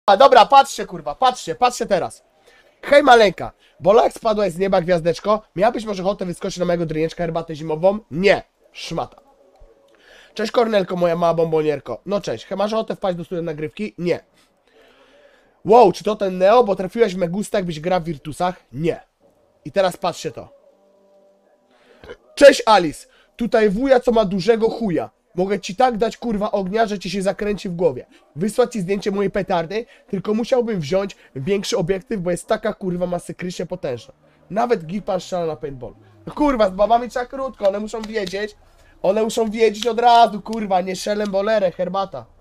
A dobra, patrzcie kurwa, patrzcie teraz. Hej maleńka, Bolak spadłaś z nieba gwiazdeczko, miałabyś może ochotę wyskoczyć na mojego drineczka herbatę zimową? Nie, szmata. Cześć Kornelko, moja mała bombonierko. No cześć, masz ochotę wpaść do studia nagrywki? Nie. Wow, czy to ten Neo, bo trafiłaś w Megusta, jakbyś gra w Virtusach? Nie. I teraz patrzcie to. Cześć Alice, tutaj wuja, co ma dużego chuja. Mogę ci tak dać kurwa ognia, że ci się zakręci w głowie. Wysłać ci zdjęcie mojej petardy, tylko musiałbym wziąć większy obiektyw, bo jest taka kurwa masykrycznie potężna. Nawet Gipan strzela na paintball. No kurwa, z babami trzeba krótko, one muszą wiedzieć od razu, kurwa, nie szelem bolerę, herbata.